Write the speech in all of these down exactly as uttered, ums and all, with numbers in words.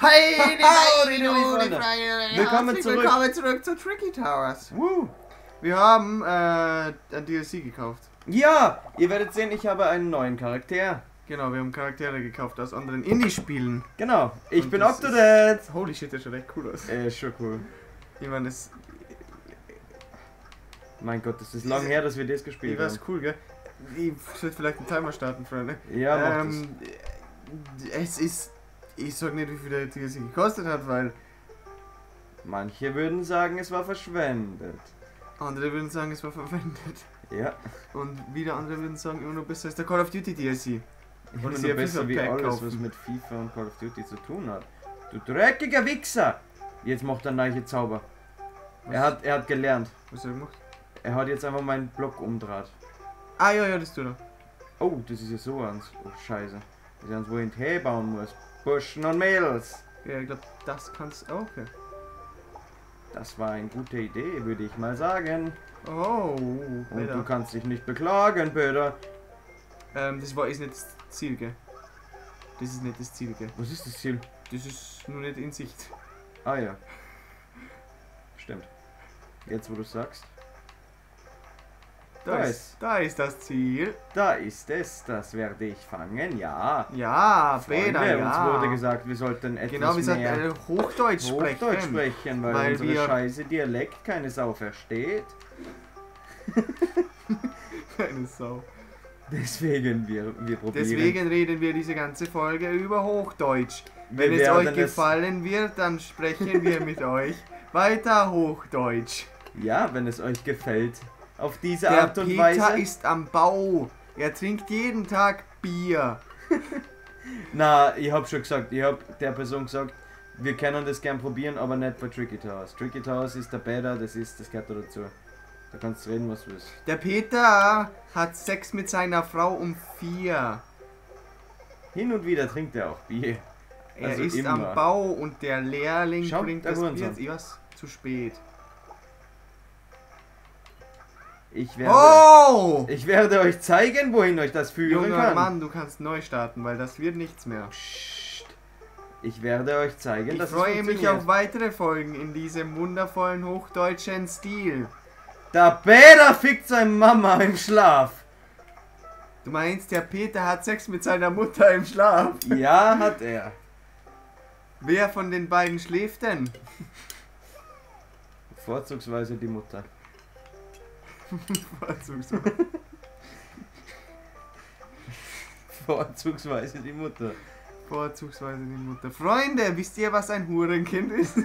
Hey, die Howdy, Freunde, Freunde. die Freunde. Willkommen Herzlich zurück. Willkommen zurück zu Tricky Towers. Woo. Wir haben äh, ein D L C gekauft. Ja, ihr werdet sehen, ich habe einen neuen Charakter. Genau, wir haben Charaktere gekauft aus anderen Indie-Spielen. Genau, ich Und bin das up to ist- date. Holy shit, der schaut echt cool aus. Äh, ist schon cool. Ich meine, das, Mein Gott, das ist lang her, dass wir das ich gespielt weiß haben. cool, gell? Ich sollte vielleicht einen Timer starten, Freunde. Ja, mach ähm, es ist, ich sag nicht, wie viel der D L C gekostet hat, weil das. Manche würden sagen, es war verschwendet. andere würden sagen, es war verwendet. Ja, Und wieder andere würden sagen, immer noch besser als der Call of Duty D L C. immer Oder nur sie ein besser wie FIFA-Pack alles, kaufen. was mit FIFA und Call of Duty zu tun hat. Du dreckiger Wichser! Jetzt macht er neue Zauber. Was? Er hat, er hat gelernt. Was hat er gemacht? Er hat jetzt einfach meinen Block umdraht. Ah, ja, ja, das tut er. Oh, das ist ja so ans. Oh, scheiße. Das ist ans, wo ich einen Tee bauen muss. Burschen und Mädels. Ja, ich glaube, das kannst du. Oh, okay. Das war eine gute Idee, würde ich mal sagen. Oh, Und du Peter. kannst dich nicht beklagen, Peter. Ähm, das war ist nicht das Ziel, gell? Das ist nicht das Ziel, gell? Was ist das Ziel? Das ist nur nicht in Sicht. Ah ja. Stimmt. Jetzt, wo du sagst. Da, Da ist, ist. da ist das Ziel. Da ist es. Das werde ich fangen. Ja. Ja, Freunde, Peter, uns ja. wurde gesagt, wir sollten etwas Genau, wir sollten mehr äh, Hochdeutsch sprechen. Hochdeutsch sprechen, weil, weil unsere wir- scheiße Dialekt keine Sau versteht. Keine Sau. Deswegen, wir, wir probieren. Deswegen reden wir diese ganze Folge über Hochdeutsch. Wir Wenn es werden euch gefallen wird, dann sprechen wir mit euch weiter Hochdeutsch. Ja, wenn es euch gefällt. Auf diese Der Art und Peter Weise. ist am Bau. Er trinkt jeden Tag Bier. Na, ich hab schon gesagt, ich hab der Person gesagt, wir können das gern probieren, aber nicht bei Tricky Towers. Tricky Towers ist der Beta, das ist, das gehört da dazu. Da kannst du reden, was du willst. Der Peter hat Sex mit seiner Frau um vier. Hin und wieder trinkt er auch Bier. Er Also ist immer. am Bau und der Lehrling Schaut, bringt der das Bier. Hurensohn. Ich weiß, zu spät. Ich werde, Oh! ich werde euch zeigen, wohin euch das führen Junger kann. Mann, du kannst neu starten, weil das wird nichts mehr. Psst. Ich werde euch zeigen, Ich dass freue es mich funktioniert. auf weitere Folgen in diesem wundervollen hochdeutschen Stil. Der Peter fickt seine Mama im Schlaf. Du meinst, der Peter hat Sex mit seiner Mutter im Schlaf? Ja, hat er. Wer von den beiden schläft denn? Vorzugsweise die Mutter. Vorzugsweise. Vorzugsweise die Mutter. Vorzugsweise die Mutter. Freunde, wisst ihr, was ein Hurenkind ist?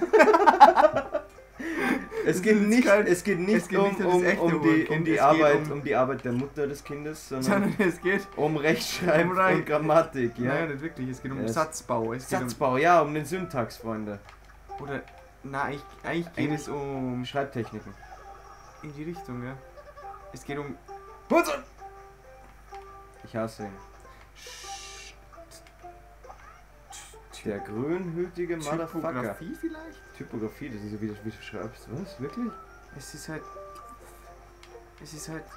Es geht ist nicht, kein- es geht nicht, es geht um, nicht um das um, echte um, die, Hurenkind, um, die es geht Arbeit, um- um die Arbeit der Mutter des Kindes, sondern Sondern es geht. um Rechtschreib Um Re- und Grammatik, ja. Nein, nicht wirklich. Es geht um Es- Satzbau. Es geht Satzbau, ja, um den Syntax, Freunde. um. Oder. Na, eigentlich, eigentlich geht Eigentlich- es um. Schreibtechniken. In die Richtung, ja. Es geht um. Hurensohn! Ich hasse ihn. Der grünhütige Motherfucker. Typografie vielleicht? Typografie, das ist ja wie du, wie du schreibst. Was? Wirklich? Es ist halt. Es ist halt.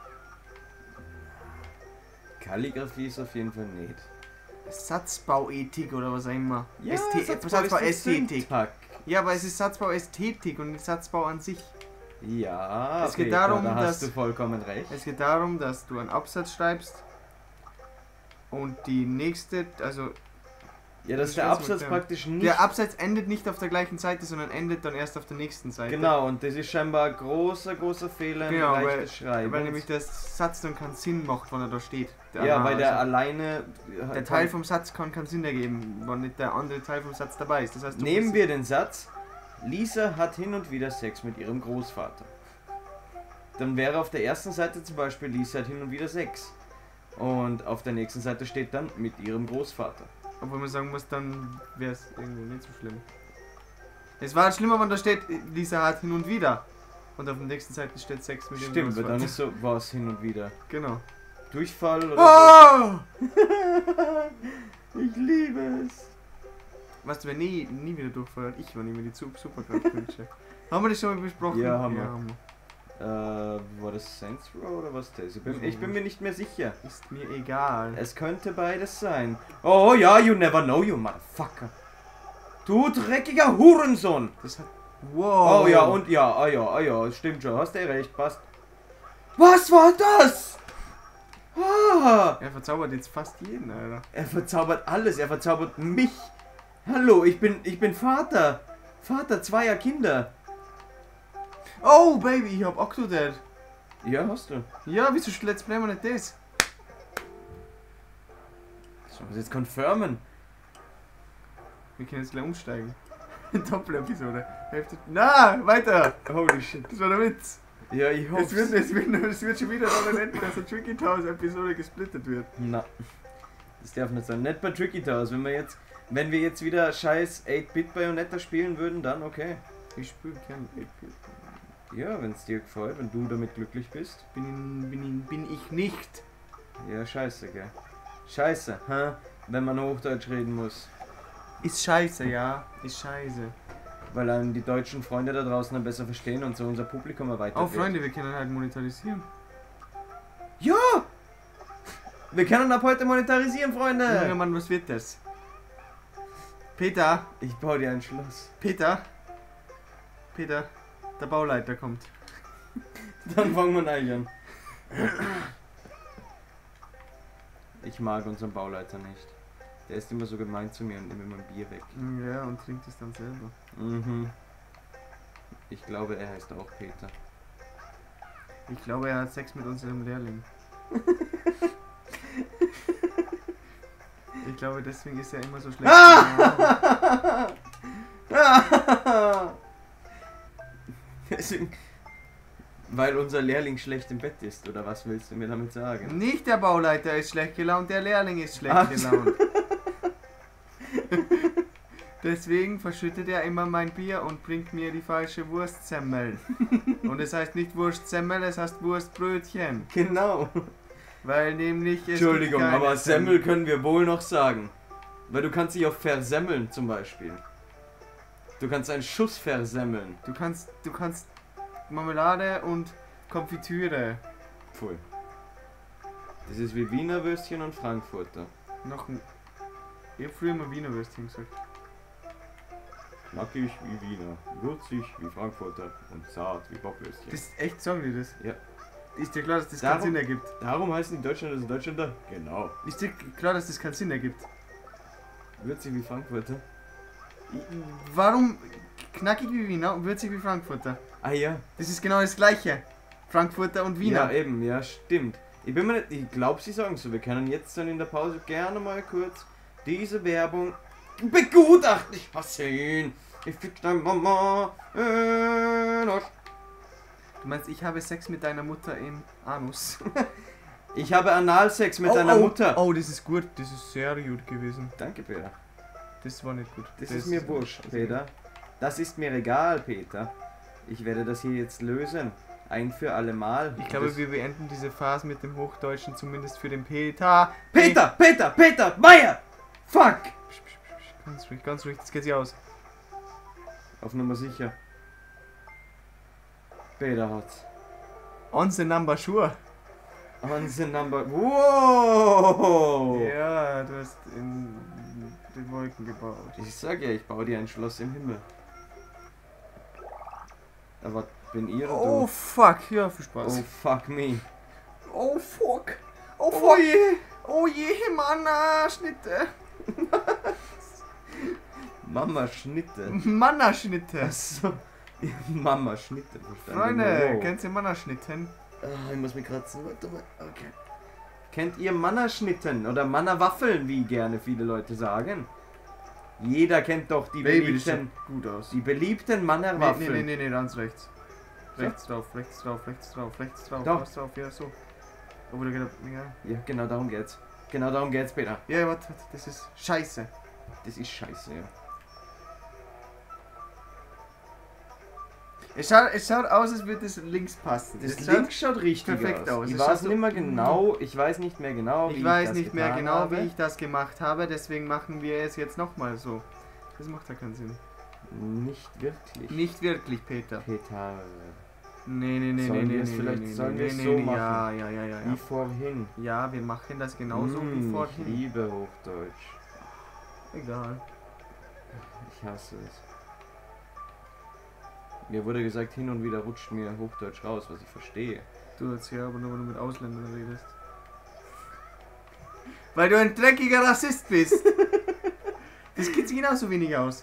Kalligrafie ist auf jeden Fall nicht. Satzbauethik oder was auch immer. Ja, Ästhe- Satzbau Satzbau ist der Ästhetik. Syntax. Ja, aber es ist Satzbauästhetik und nicht Satzbau an sich. Ja, Es geht Peter, darum, da hast dass- du vollkommen recht. Es geht darum, dass du einen Absatz schreibst und die nächste, also Ja, dass das der kannst du Absatz erklären. praktisch nicht... der Absatz endet nicht auf der gleichen Seite, sondern endet dann erst auf der nächsten Seite. Genau, und das ist scheinbar ein großer, großer Fehler im Genau, Bereich weil, des Schreibens. weil nämlich der Satz dann keinen Sinn macht, wenn er da steht. ja, weil der also alleine... der Teil vom Satz kann keinen Sinn ergeben, wenn nicht der andere Teil vom Satz dabei ist. Das heißt, du Nehmen musst- wir den Satz, Lisa hat hin und wieder Sex mit ihrem Großvater. Dann wäre auf der ersten Seite zum Beispiel, Lisa hat hin und wieder Sex. Und auf der nächsten Seite steht dann mit ihrem Großvater. Obwohl man sagen muss, dann wäre es irgendwo nicht so schlimm. Es war halt schlimmer, wenn da steht, Lisa hat hin und wieder. Und auf der nächsten Seite steht Sex mit dem Stimmt, weil dann Großvater. ist so was hin und wieder. Genau. Durchfall oder Oh! so. Ich liebe es. Weißt du, wer nie, nie wieder durchfeuert? Ich, wenn ich mir die Su- Superkraft wünsche. Haben wir das schon mal besprochen? Ja, haben wir. wir. Äh, war das Saints Row oder was das? Ich bin, ich bin mir nicht mehr sicher. Ist mir egal. Es könnte beides sein. Oh ja, you never know, you motherfucker. Du dreckiger Hurensohn! Das hat... Wow. Oh ja, und ja, ah ja, ah ja, stimmt schon, hast du recht, passt. Was war das? Ah, Er verzaubert jetzt fast jeden, Alter. er verzaubert alles, er verzaubert mich. Hallo, ich bin, ich bin Vater. Vater zweier Kinder. Oh, Baby, ich hab Octodad. Ja, hast du. Ja, wieso let's play wir nicht das? Sollen wir jetzt confirmen? Wir können jetzt gleich umsteigen. Doppel-Episode. Hälfte. Na, weiter! Holy shit. Das war der Witz. Ja, ich hoffe. Es wird, es, wird, es wird schon wieder daran enden, dass eine Tricky Towers Episode gesplittet wird. Na, das darf nicht sein. Nicht bei Tricky Towers. Wenn wir jetzt, wenn wir jetzt wieder scheiß acht Bit Bayonetta spielen würden, dann okay. Ich spiele kein acht Bit. Ja, wenn es dir gefällt, wenn du damit glücklich bist. Bin, bin, bin ich nicht. Ja, scheiße, gell. Scheiße, hä? Wenn man Hochdeutsch reden muss. Ist scheiße, ja. Ist scheiße. Weil einem die deutschen Freunde da draußen dann besser verstehen und so unser Publikum erweitert Oh, wird. Freunde, wir können halt monetarisieren. Ja! Wir können ab heute monetarisieren, Junger Freunde! Mann, was wird das? Peter, Ich baue dir ein Schloss. Peter, Peter, der Bauleiter kommt. Dann fangen wir an. Ich mag unseren Bauleiter nicht. Der ist immer so gemein zu mir und nimmt mir mein Bier weg. Ja, und trinkt es dann selber. Mhm. Ich glaube, er heißt auch Peter. Ich glaube, er hat Sex mit unserem Lehrling. Ich glaube, deswegen ist er immer so schlecht. Deswegen, weil unser Lehrling schlecht im Bett ist, oder was willst du mir damit sagen? Nicht der Bauleiter ist schlecht gelaunt, der Lehrling ist schlecht Ach so. gelaunt. Deswegen verschüttet er immer mein Bier und bringt mir die falsche Wurstsemmel. Und es heißt nicht Wurstsemmel, es heißt Wurstbrötchen. Genau. Weil nämlich es Entschuldigung, gibt keine aber Semmel können wir wohl noch sagen. Weil du kannst dich auch versemmeln zum Beispiel. Du kannst einen Schuss versemmeln. Du kannst, du kannst Marmelade und Konfitüre. Pfui. Das ist wie Wiener Würstchen und Frankfurter. Noch ein... Ich hab früher immer Wiener Würstchen gesagt. Knackig wie Wiener, würzig wie Frankfurter und zart wie Bockwürstchen. Das ist echt, sagen die das? Ja. Ist dir klar, dass das Darum- keinen Sinn ergibt? Darum heißen die Deutschländer das Deutschländer? Genau. Ist dir klar, dass das keinen Sinn ergibt? Würzig wie Frankfurter? Warum knackig wie Wiener und würzig wie Frankfurter? Ah ja. Das ist genau das gleiche. Frankfurter und Wiener. Ja, eben, ja, stimmt. Ich bin mir nicht, ich glaube, sie sagen so. Wir können jetzt dann in der Pause gerne mal kurz diese Werbung begutachten. Ich hasse ihn. Ich fick deine Mama. Äh, noch. Du meinst, ich habe Sex mit deiner Mutter im Anus? Ich habe Analsex mit oh, deiner oh, Mutter. Oh, das ist gut. Das ist sehr gut gewesen. Danke, Peter. Das war nicht gut. Das, ist mir wurscht, Peter. Das ist mir egal, Peter. Ich werde das hier jetzt lösen. Ein für alle Mal. Ich glaube, das wir beenden diese Phase mit dem Hochdeutschen zumindest für den Peter. Peter, Peter, Peter, Meier! Fuck! Psch, psch, psch, Ganz ruhig, ganz ruhig, das geht sich aus. Auf Nummer sicher. Peter hat's. On the number sure. On the number. Wow! Ja, du hast in den Wolken gebaut. Ich sag ja, ich baue dir ein Schloss im Himmel. Aber bin ihr oder Oh du? fuck, ja, viel Spaß. Oh fuck me. Oh fuck. Oh fuck. je. Oh je, Mann, ah, Schnitte. Mama Schnitte. Mannerschnitte. Achso. Mama Schnitte, verstanden. Freunde, Wow. kennst du Mannerschnitten? Ah, ich muss mich kratzen. Warte mal. Okay. Kennt ihr Mannerschnitten oder Mannerwaffeln, wie gerne viele Leute sagen? Jeder kennt doch die Baby, das sieht beliebten, gut aus. die beliebten Nee, Mannerwaffeln. nee, nee, nee, nee, ganz rechts. Rechts drauf, rechts drauf, rechts drauf, rechts drauf, Doch. rechts drauf, ja, so. Oh, da geht er, ja. Ja, genau darum geht's. Genau darum geht's, Peter. Ja, warte, warte, das ist scheiße. Das ist scheiße, ja. Es schaut, es schaut aus, als würde es links passen. Das Es Link schaut richtig perfekt aus. Ich Es weiß schaut so- nicht mehr genau, ich weiß nicht mehr genau, wie Ich weiß das nicht mehr getan genau, habe. wie ich das gemacht habe, deswegen machen wir es jetzt nochmal so. Das macht ja keinen Sinn. Nicht wirklich. Nicht wirklich, Peter. Peter. Nee, nee, nee, Sollen nee, wir nee, es nee, vielleicht- nee, sollen nee, wir es nee, so nee, machen? Ja, ja, ja, ja, Wie ja. vorhin. Ja, wir machen das genauso Mm, wie Ich vorhin. liebe Hochdeutsch. Egal. Ich hasse es. Mir wurde gesagt, hin und wieder rutscht mir Hochdeutsch raus, was ich verstehe. Du jetzt ja, aber nur wenn du mit Ausländern redest. Weil du ein dreckiger Rassist bist. Das geht sich genauso wenig aus.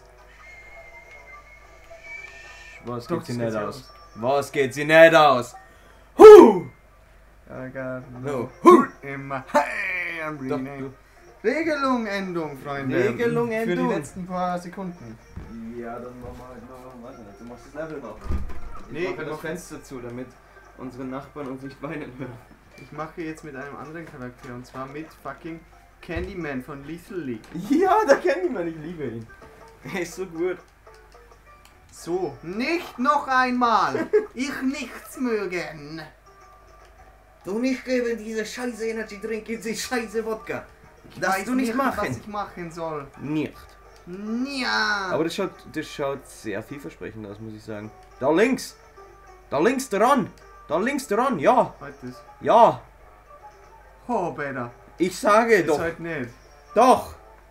Was Doch, geht sie das nicht geht aus? aus. Was geht sie nicht aus? Huh! I got No. no in my hey, I'm Doch, reading. du. Regelung, Endung, Freunde. Regelung, Für Endung. die letzten paar Sekunden. Ja, dann machen wir halt noch, warte nicht, du machst das Level noch. Ich Nee, mache ich das mach- Fenster zu, damit unsere Nachbarn uns nicht weinen hören. Ich mache jetzt mit einem anderen Charakter und zwar mit fucking Candyman von Lethal League. Ja, da kennt man, ich liebe ihn. Er ist so gut. So, nicht noch einmal. Ich nichts mögen. Du nicht geben diese scheiße Energy Drink in die scheiße Wodka. Ich Das weiß du nicht machen. was ich machen soll. Nicht. Ja. Aber das schaut, das schaut sehr vielversprechend aus, muss ich sagen. Da links! Da links dran! Da links dran, ja! Heute ist. Ja! Oh, Peter. Ich sage Ist doch! heute nicht. Doch!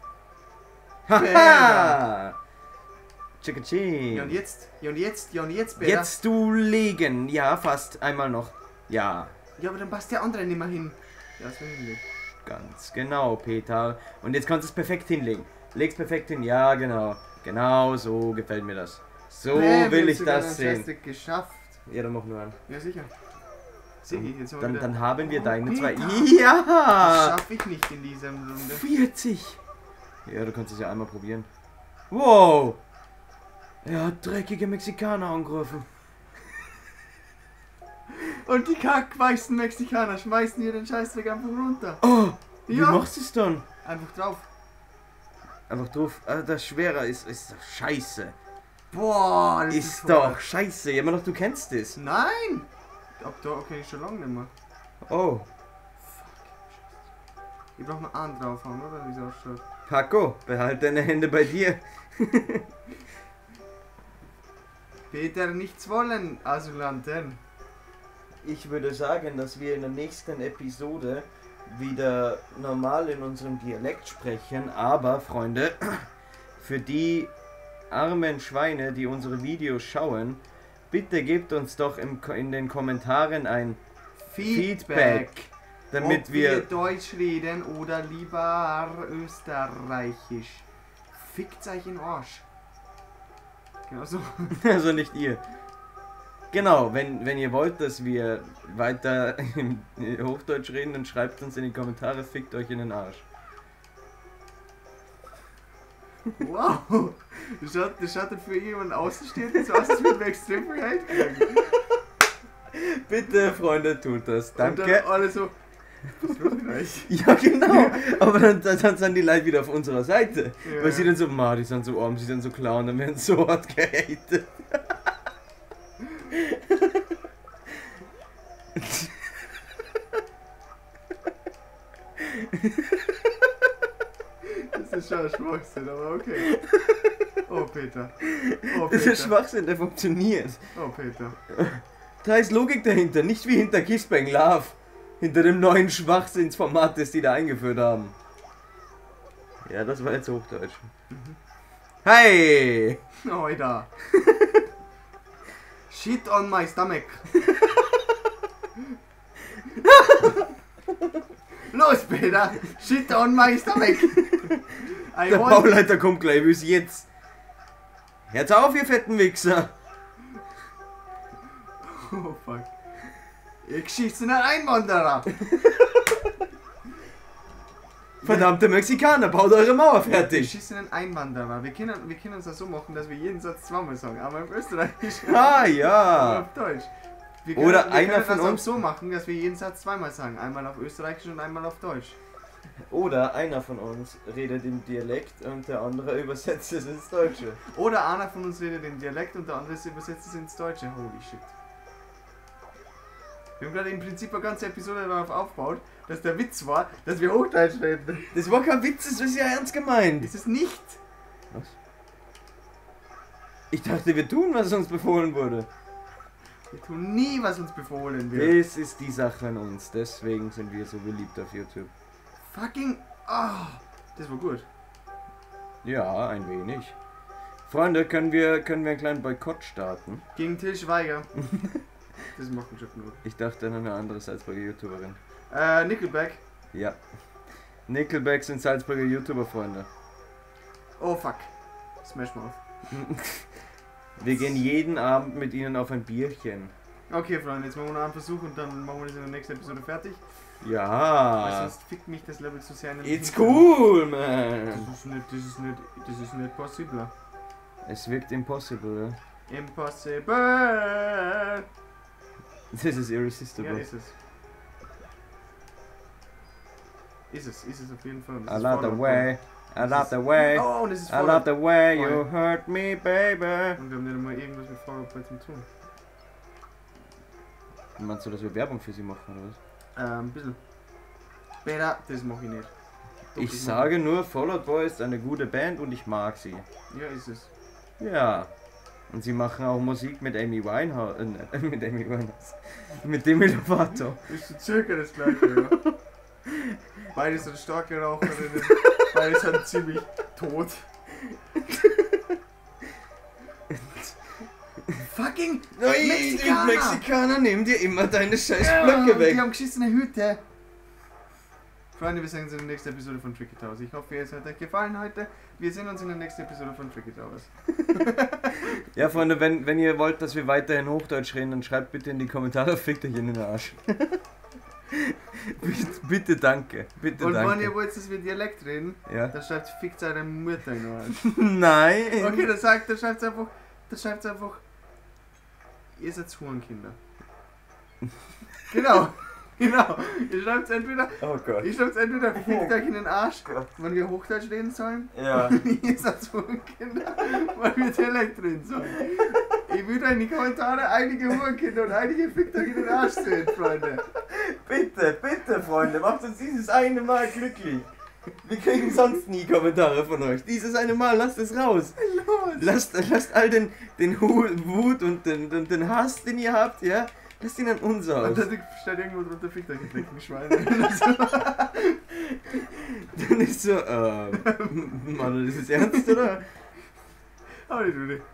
Haha! Chicka Ja und jetzt? Ja und jetzt? Ja und jetzt, Peter? Jetzt du legen! Ja, fast. Einmal noch. Ja, Ja, aber dann passt der andere nicht mehr hin. Ja, das will ich nicht. ganz genau, Peter. Und jetzt kannst du es perfekt hinlegen. Leg's perfekt hin. Ja, genau. Genau so gefällt mir das. So Bäm, will jetzt ich sogar das einen sehen. Scheißdreck geschafft. Ja, dann mach nur an. Ja, sicher. Sigi, jetzt haben wir Dann, wieder... dann haben wir Oh, deine zwei. Peter. Das Ja! schaffe ich nicht in dieser Runde. vierzig! Ja, du kannst es ja einmal probieren. Wow! Er hat dreckige Mexikaner angerufen. Und die kackweißen Mexikaner schmeißen hier den Scheißdreck einfach runter. Oh! Wie Ja. machst du es dann? Einfach drauf. Einfach drauf. Ah, das Schwerer ist, ist doch scheiße. Boah, das Ist ist doch voll. scheiße. Ja, man doch, du kennst es. Nein! Ab da okay, ich schon lange nicht mehr. Oh. Ich brauch mal einen draufhauen, oder? Wie es ausschaut. Paco, behalte deine Hände bei dir. Peter, nichts wollen, Asylanten. Ich würde sagen, dass wir in der nächsten Episode wieder normal in unserem Dialekt sprechen, aber Freunde, für die armen Schweine, die unsere Videos schauen, bitte gebt uns doch im, Ko- in den Kommentaren ein Feedback, damit ob wir wir... Deutsch reden oder lieber Österreichisch. Fickt euch in den Arsch. Genau so. Also nicht ihr. Genau, wenn, wenn ihr wollt, dass wir weiter im Hochdeutsch reden, dann schreibt uns in die Kommentare, fickt euch in den Arsch. Wow! Das schaut, das schaut für jemanden Außenstehenden so aus, als würden wir extrem viel Hate kriegen. Bitte, Freunde, tut das. Und Danke. dann alle so. Was wird mit euch? Ja, genau. Aber dann, dann, dann sind die Leute wieder auf unserer Seite. Ja. Weil sie dann so, ma, die sind so arm, sie sind so klar und dann werden so hart gehatet. Das ist schon ein Schwachsinn, aber okay. Oh, Peter. Oh, Das Peter. ist Schwachsinn, der funktioniert. Oh, Peter. Da ist Logik dahinter, nicht wie hinter Kiss Bang Love. Hinter dem neuen Schwachsinnsformat, das die da eingeführt haben. Ja, das war jetzt Hochdeutsch. Mhm. Hey! Oh, da. Shit on my stomach. Los, Peter. Shit on my stomach. I Der want- Bauleiter kommt gleich, bis jetzt. Hört auf, ihr fetten Wichser! Oh, fuck. Ihr geschissene Einwanderer. Verdammte Mexikaner, baut eure Mauer Die fertig! geschissenen Einwanderer. Wir können, wir können uns das so machen, dass wir jeden Satz zweimal sagen. Aber im Österreichisch. Ah, Aber ja! auf Deutsch. Wir Oder wir einer können von das auch uns- so machen, dass wir jeden Satz zweimal sagen. Einmal auf Österreichisch und einmal auf Deutsch. Oder einer von uns redet im Dialekt und der andere übersetzt es ins Deutsche. Oder einer von uns redet den Dialekt und der andere übersetzt es ins Deutsche. Holy shit. Wir haben gerade im Prinzip eine ganze Episode darauf aufgebaut, dass der Witz war, dass wir Hochdeutsch reden. Das war kein Witz, das ist ja ernst gemeint. Ist es nicht? Was? Ich dachte, wir tun, was uns befohlen wurde. Wir tun nie, was uns befohlen wird. Das ist die Sache an uns, deswegen sind wir so beliebt auf YouTube. Fucking... Ah, das war gut. Ja, ein wenig. Freunde, können wir, können wir einen kleinen Boykott starten? Gegen Til Schweiger. Das macht schon genug. Ich dachte an eine andere Salzburger YouTuberin. Äh, Nickelback. Ja. Nickelback sind Salzburger YouTuber-Freunde. Oh fuck. Smash Mouth. Wir gehen jeden Abend mit ihnen auf ein Bierchen. Okay, Freunde, jetzt machen wir noch einen Versuch und dann machen wir das in der nächsten Episode fertig. Ja. Weil sonst fickt mich das Level zu sehr in den It's Hintergrund. cool, man. Das ist nicht, das ist nicht, das ist nicht possible. Es wirkt impossible, ja? Impossible! This is irresistible. Ja, ist es. Ist es, ist es auf jeden Fall. Das I ist love the Fallout way, I Das love ist- the way, Oh, und es ist I love Fallout. the way you Voll. hurt me, baby. Und wir haben nicht einmal irgendwas mit Fallout Boy zu tun. Meinst du, dass wir Werbung für sie machen, oder was? Ähm, ein bisschen. Später, das mache ich nicht. Doch, Ich das sage nur, Fallout Boy ist eine gute Band und ich mag sie. mach ich. Ja, ist es. Ja. Und sie machen auch Musik mit Amy Winehouse, äh, nicht, mit Amy Winehouse, mit Demi Lovato. Ist so circa das gleiche, ja. Beide sind starke Raucherinnen. Beide sind ziemlich tot. Fucking Mexikaner! Mexikaner, nimm dir immer deine scheiß Ja, Blöcke Die weg. haben geschissene Hüte. Freunde, wir sehen uns in der nächsten Episode von Tricky Towers. Ich hoffe, es hat euch gefallen heute. Wir sehen uns in der nächsten Episode von Tricky Towers. Ja, Freunde, wenn, wenn ihr wollt, dass wir weiterhin Hochdeutsch reden, dann schreibt bitte in die Kommentare, fickt euch in den Arsch. bitte, bitte, danke. Bitte, Und danke. wenn ihr wollt, dass wir Dialekt reden, Ja. dann schreibt fickt eure Mutter in den Arsch. Nein. Okay, dann sagt, dann schreibt einfach, dann schreibt einfach, ihr seid Hurenkinder. Genau, genau. Ihr schreibt entweder, Oh Gott. ihr schreibt entweder fickt euch in den Arsch, Gott. wenn wir Hochdeutsch reden sollen. Ja. Ihr seid Hurenkinder, weil wir Dialekt reden sollen. Ich würde in die Kommentare einige Hurenkinder und einige fickt euch in den Arsch sehen, Freunde. Bitte, bitte, Freunde, macht uns dieses eine Mal glücklich. Wir kriegen sonst nie Kommentare von euch. Dieses eine Mal, lasst es raus. Los. Lasst, lasst all den, den Hu- Wut und den, den, den Hass, den ihr habt, ja, lasst ihn an uns aus. Und da steht irgendwo drunter, fickt euch, ihr flicken Schweine. Dann ist so, ähm, Mann, das ist ernst, oder? Aber nicht, Rudi.